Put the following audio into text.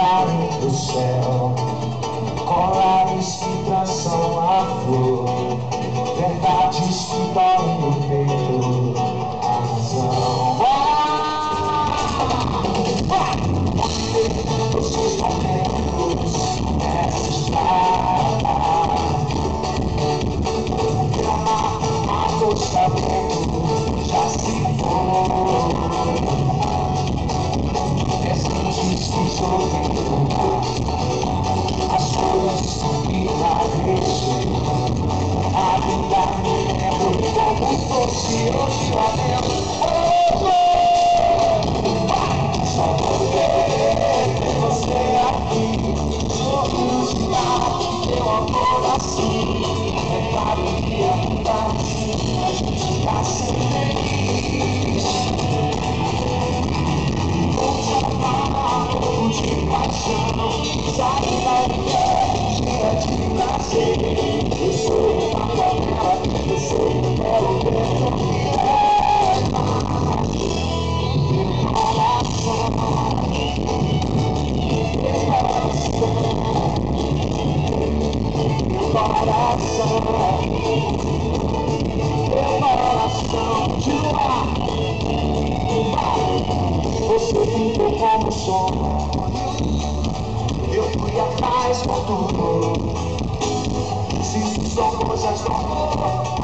passarinho do céu, colares que traçam a flor, verdades que doem no peito, a razão. Os momentos nessa estrada, a gostamento já se foi. Diz que chovem no mar, as flores que emagrecem. Ainda me lembro como fosse hoje lá dentro. Só vou ver você aqui, sorriso de ar, meu amor assim. É claro que ainda assim a gente tá sempre feliz. De paixão, sai da minha de prazer. Eu sou uma favela, eu sou um belo vento que leva meu coração, meu coração, meu coração de luar. Você ficou como sonho, eu fui atrás com tudo. Se são coisas do amor,